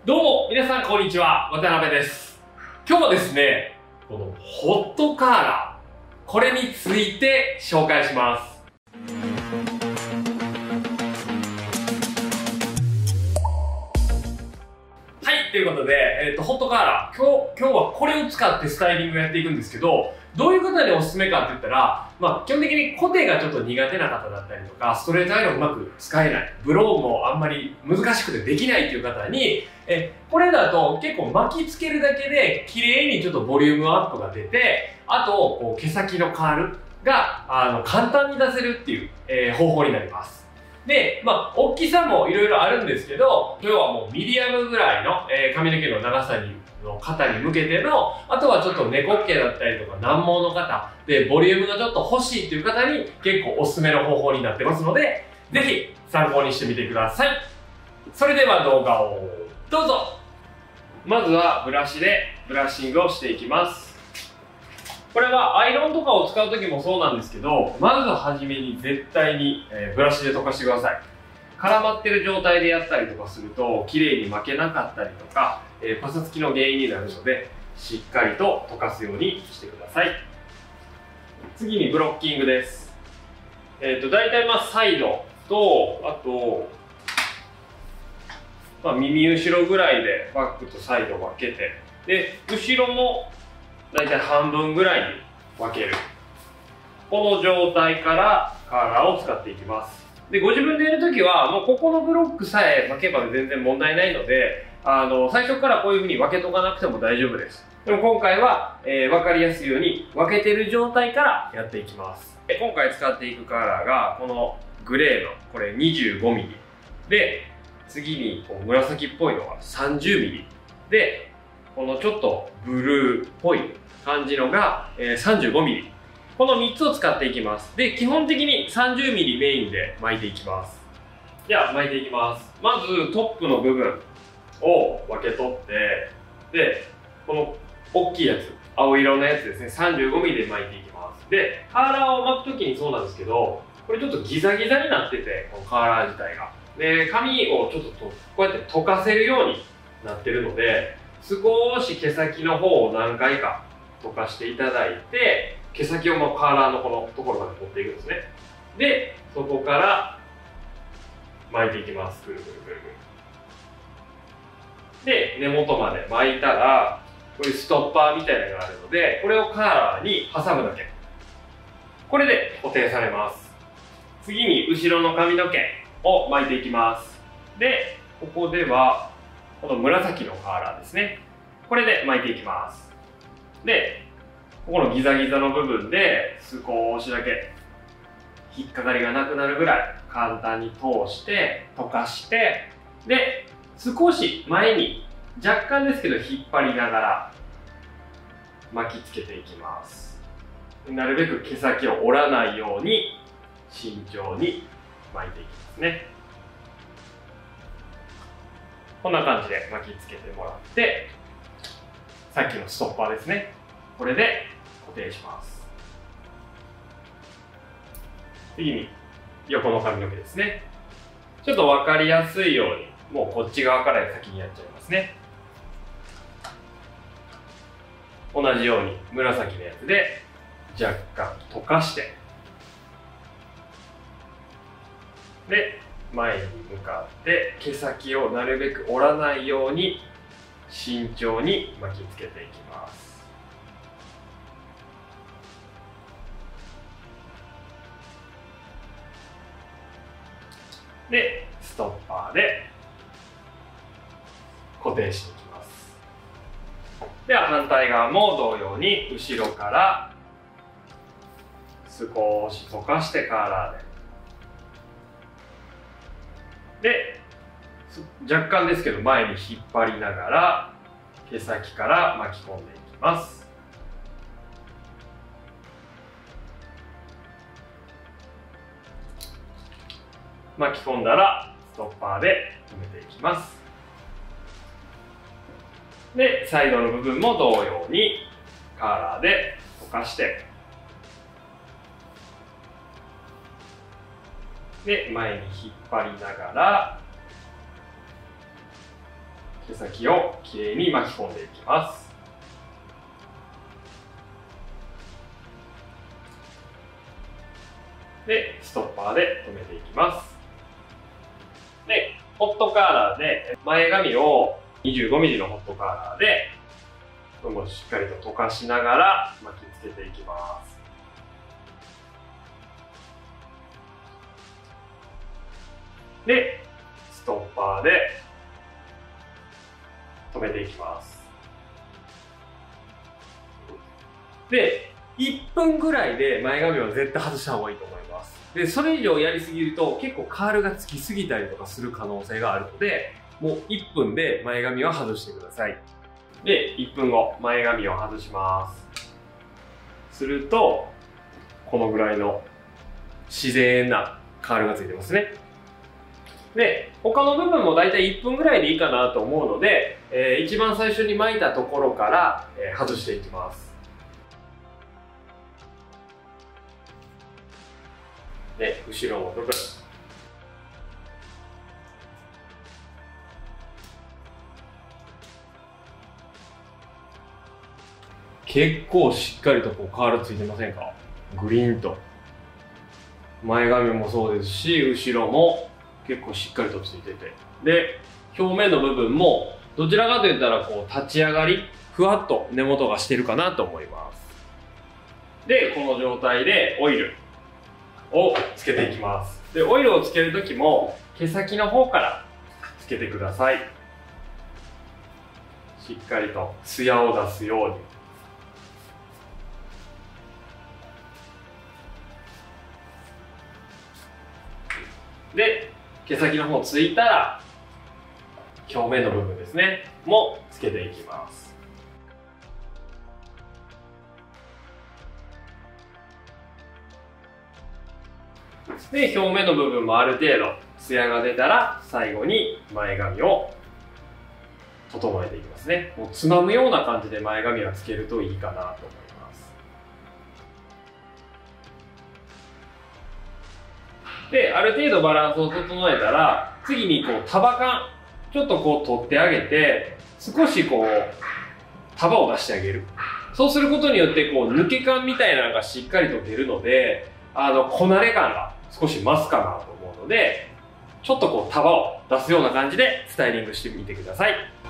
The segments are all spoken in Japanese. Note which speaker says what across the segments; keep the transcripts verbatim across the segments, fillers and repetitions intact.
Speaker 1: どうも皆さんこんにちは、渡辺です。今日はですね、このホットカーラー、これについて紹介します。はい、ということで、えーと、ホットカーラー、今日、今日はこれを使ってスタイリングをやっていくんですけど、どういう方におすすめかって言ったら、まあ、基本的にコテがちょっと苦手な方だったりとか、ストレートアイロンうまく使えない、ブローもあんまり難しくてできないっていう方に、えこれだと結構巻きつけるだけで綺麗にちょっとボリュームアップが出て、あとこう毛先のカールがあの簡単に出せるっていう、えー、方法になります。で、まあ、大きさもいろいろあるんですけど、今日はもうミディアムぐらいの、えー、髪の毛の長さにの方に向けての、あとはちょっと猫っ毛だったりとか難毛の方でボリュームがちょっと欲しいという方に結構おすすめの方法になってますので、ぜひ参考にしてみてください。それでは動画をどうぞ。まずはブラシでブラッシングをしていきます。これはアイロンとかを使う時もそうなんですけど、まずはじめに絶対に、えー、ブラシで溶かしてください。絡まってる状態でやったりとかすると綺麗に巻けなかったりとか、えー、パサつきの原因になるので、しっかりと溶かすようにしてください。次にブロッキングです。えっと大体まあサイドと、あと、まあ、耳後ろぐらいでバックとサイド分けて、で後ろも大体半分ぐらいに分ける。この状態からカーラーを使っていきます。でご自分でやるときはもうここのブロックさえ巻けば全然問題ないので、あの最初からこういうふうに分けとかなくても大丈夫です。でも今回は、えー、分かりやすいように分けてる状態からやっていきます。今回使っていくカーラーがこのグレーのこれ にじゅうごミリ で、次にこう紫っぽいのが さんじゅうミリ で、このちょっとブルーっぽい感じのが、えー、さんじゅうごミリ。このみっつを使っていきます。で、基本的に さんじゅうミリ メインで巻いていきます。では巻いていきます。まずトップの部分を分け取って、でこの大きいやつ、青色のやつですね、 さんじゅうごミリ で巻いていきます。でカーラーを巻く時にそうなんですけど、これちょっとギザギザになってて、このカーラー自体がで髪をちょっとこうやって溶かせるようになってるので、少し毛先の方を何回か溶かしていただいて、毛先をもうカーラーのこのところまで持っていくんですね。でそこから巻いていきます。ぐるぐるぐるぐるで根元まで巻いたら、こういうストッパーみたいなのがあるので、これをカーラーに挟むだけ。これで固定されます。次に後ろの髪の毛を巻いていきます。でここではこの紫のカーラーですね、これで巻いていきます。でここのギザギザの部分で少しだけ引っかかりがなくなるぐらい簡単に通して溶かして、で少し前に若干ですけど引っ張りながら巻きつけていきます。なるべく毛先を折らないように慎重に巻いていきますね。こんな感じで巻きつけてもらって、さっきのストッパーですね、これで固定します。次に横の髪の毛ですね。ちょっと分かりやすいようにもうこっち側から先にやっちゃいますね。同じように紫のやつで若干溶かして、で前に向かって毛先をなるべく折らないように慎重に巻きつけていきます。でストッパーで固定していきます。では反対側も同様に後ろから少し溶かしてカーラーで、で若干ですけど前に引っ張りながら毛先から巻き込んでいきます。巻き込んだらストッパーで留めていきます。でサイドの部分も同様にカーラーで溶かして、で前に引っ張りながら毛先をきれいに巻き込んでいきます。で、ストッパーで留めていきます。で、ホットカーラーで前髪を にじゅうごミリ のホットカーラーでもうしっかりと溶かしながら巻きつけていきます。で、ストッパーで留めていきます。で、いっぷんぐらいで前髪は絶対外した方がいいと思います。で、それ以上やりすぎると結構カールがつきすぎたりとかする可能性があるので、もういっぷんで前髪は外してください。で、いっぷんご、前髪を外します。すると、このぐらいの自然なカールがついてますね。で、他の部分もだいたいいっぷんぐらいでいいかなと思うので、えー、一番最初に巻いたところから、えー、外していきます。で、後ろの部分。結構しっかりとこうカールついてませんか？グリーンと。前髪もそうですし、後ろも結構しっかりとついてて。で、表面の部分もどちらかといったらこう立ち上がり、ふわっと根元がしてるかなと思います。で、この状態でオイルをつけていきます。で、オイルをつけるときも毛先の方からつけてください。しっかりとツヤを出すように。で、毛先の方ついたら表面の部分ですねもつけていきます。で、表面の部分もある程度ツヤが出たら最後に前髪を整えていきますね。もうつまむような感じで前髪はつけるといいかなと思います。で、ある程度バランスを整えたら次にこう束感ちょっとこう取ってあげて少しこう束を出してあげる。そうすることによってこう抜け感みたいなのがしっかりと出るので、あのこなれ感が少し増すかなと思うので、ちょっとこう束を出すような感じでスタイリングしてみてください。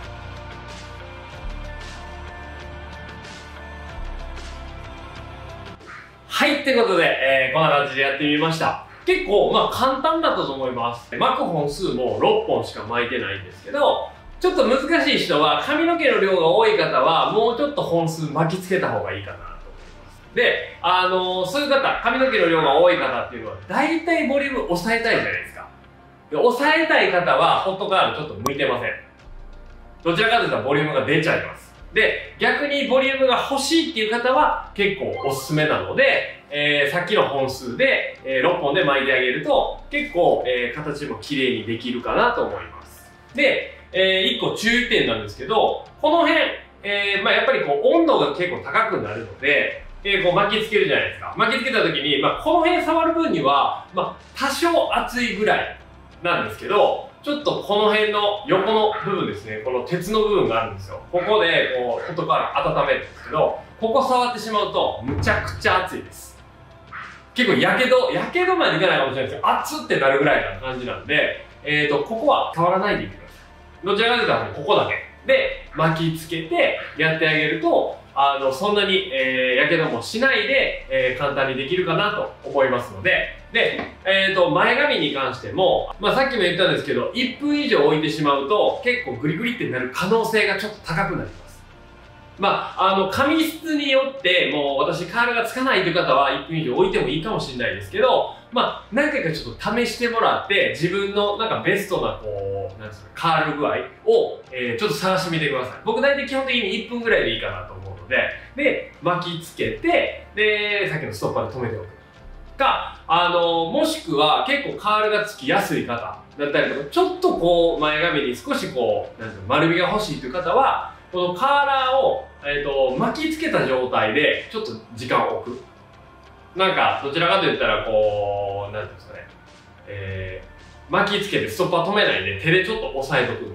Speaker 1: はい、ということで、えー、こんな感じでやってみました。結構、まあ簡単だったと思います。巻く本数もろっぽんしか巻いてないんですけど、ちょっと難しい人は髪の毛の量が多い方はもうちょっと本数巻きつけた方がいいかなと思います。で、あのー、そういう方、髪の毛の量が多い方っていうのは大体ボリューム抑えたいじゃないですか。で、抑えたい方はホットカールちょっと向いてません。どちらかというとボリュームが出ちゃいます。で、逆にボリュームが欲しいっていう方は結構おすすめなので、えー、さっきの本数で、えー、ろっぽんで巻いてあげると結構、えー、形も綺麗にできるかなと思います。で、えー、いっこ注意点なんですけど、この辺、えーまあ、やっぱりこう温度が結構高くなるので、えー、こう巻きつけるじゃないですか。巻きつけた時に、まあ、この辺触る分には、まあ、多少熱いぐらいなんですけど、ちょっとこの辺の横の部分ですね、この鉄の部分があるんですよ。ここでこう外から温めるんですけど、ここ触ってしまうとむちゃくちゃ熱いです。結構やけど、やけどまでいかないかもしれないですけど、熱ってなるぐらいな感じなんで、えーと、ここは触らないでいてください。どちらかというと、ここだけで巻きつけてやってあげると、あの、そんなに、えー、やけどもしないで、えー、簡単にできるかなと思いますので、で、えーと、前髪に関しても、まあさっきも言ったんですけど、いっぷん以上置いてしまうと、結構グリグリってなる可能性がちょっと高くなります。まあ、あの、髪質によって、もう私カールがつかないという方はいっぷん以上置いてもいいかもしれないですけど、まあ、何回かちょっと試してもらって、自分のなんかベストな、こう、なんですか、カール具合を、えー、ちょっと探してみてください。僕大体基本的にいっぷんぐらいでいいかなと思うので、で、巻きつけて、で、さっきのストッパーで止めておく。か、あの、もしくは結構カールがつきやすい方だったりとか、ちょっとこう、前髪に少しこう、なんていうの、丸みが欲しいという方は、このカーラーを、えーと、巻きつけた状態でちょっと時間を置く。なんかどちらかといったらこう、なんていうんですかね、えー、巻きつけてストッパー止めないで手でちょっと押さえとくみたい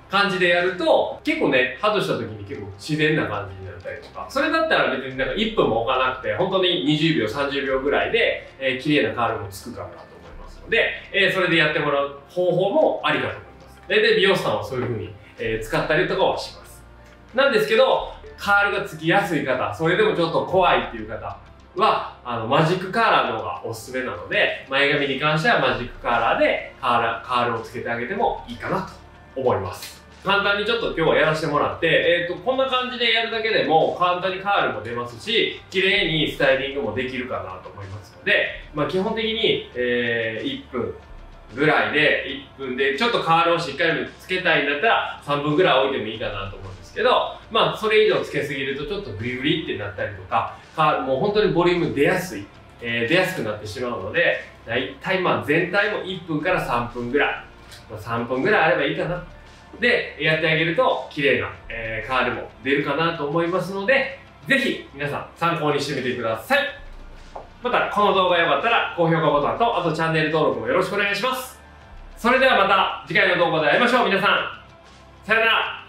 Speaker 1: 感じでやると、結構ね、ハッとした時に結構自然な感じになったりとか、それだったら別になんかいっぷんも置かなくて、本当ににじゅうびょう、さんじゅうびょうぐらいで、えー、綺麗なカールもつくかなと思いますので、えー、それでやってもらう方法もありかと思います。大体美容師さんはそういう風に、えー、使ったりとかはします。なんですけど、カールがつきやすい方、それでもちょっと怖いっていう方は、あの、マジックカーラーの方がおすすめなので、前髪に関してはマジックカーラーでカーラ、カールをつけてあげてもいいかなと思います。簡単にちょっと今日はやらせてもらって、えっと、こんな感じでやるだけでも簡単にカールも出ますし、綺麗にスタイリングもできるかなと思いますので、まあ基本的に、えー、いっぷんぐらいで、いっぷんでちょっとカールをしっかりつけたいんだったらさんぷんぐらい置いてもいいかなと思うんですけど、まあそれ以上つけすぎるとちょっとグリグリってなったりとか、カールもう本当にボリューム出やすい、えー、出やすくなってしまうので、だいたいまあ全体もいっぷんからさんぷんぐらい、まあ、さんぷんぐらいあればいいかな。で、やってあげると綺麗な、えー、カールも出るかなと思いますので、ぜひ皆さん参考にしてみてください。また、この動画が良かったら高評価ボタンと、あとチャンネル登録もよろしくお願いします。それではまた次回の動画で会いましょう、皆さん。さよなら。